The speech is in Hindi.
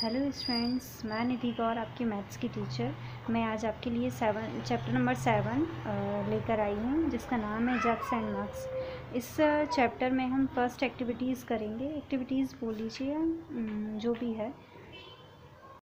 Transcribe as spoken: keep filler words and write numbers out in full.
हेलो स्टूडेंट्स, मैं निधि गौर आपकी मैथ्स की टीचर। मैं आज आपके लिए सेवन चैप्टर नंबर सेवन लेकर आई हूँ, जिसका नाम है जग्स एंड मग्स। इस चैप्टर में हम फर्स्ट एक्टिविटीज़ करेंगे। एक्टिविटीज़ बोल लीजिए जो भी है।